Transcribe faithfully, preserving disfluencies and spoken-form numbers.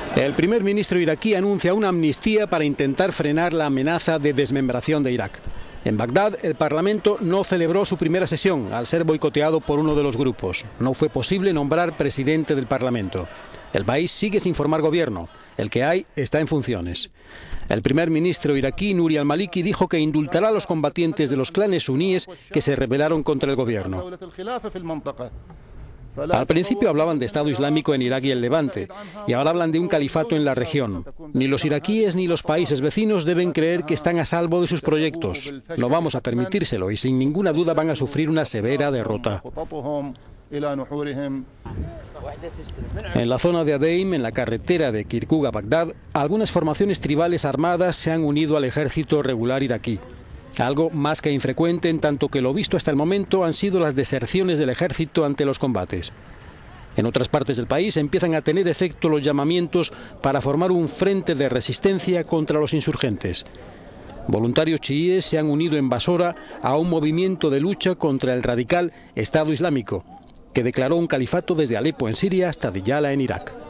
El primer ministro iraquí anuncia una amnistía para intentar frenar la amenaza de desmembración de Irak. En Bagdad, el Parlamento no celebró su primera sesión al ser boicoteado por uno de los grupos. No fue posible nombrar presidente del Parlamento. El país sigue sin formar gobierno. El que hay está en funciones. El primer ministro iraquí, Nouri al-Maliki, dijo que indultará a los combatientes de los clanes suníes que se rebelaron contra el gobierno. Al principio hablaban de Estado Islámico en Irak y el Levante, y ahora hablan de un califato en la región. Ni los iraquíes ni los países vecinos deben creer que están a salvo de sus proyectos. No vamos a permitírselo y sin ninguna duda van a sufrir una severa derrota. En la zona de Adeim, en la carretera de Kirkuk a Bagdad, algunas formaciones tribales armadas se han unido al ejército regular iraquí. Algo más que infrecuente, en tanto que lo visto hasta el momento han sido las deserciones del ejército ante los combates. En otras partes del país empiezan a tener efecto los llamamientos para formar un frente de resistencia contra los insurgentes. Voluntarios chiíes se han unido en Basora a un movimiento de lucha contra el radical Estado Islámico, que declaró un califato desde Alepo en Siria hasta Diyala en Irak.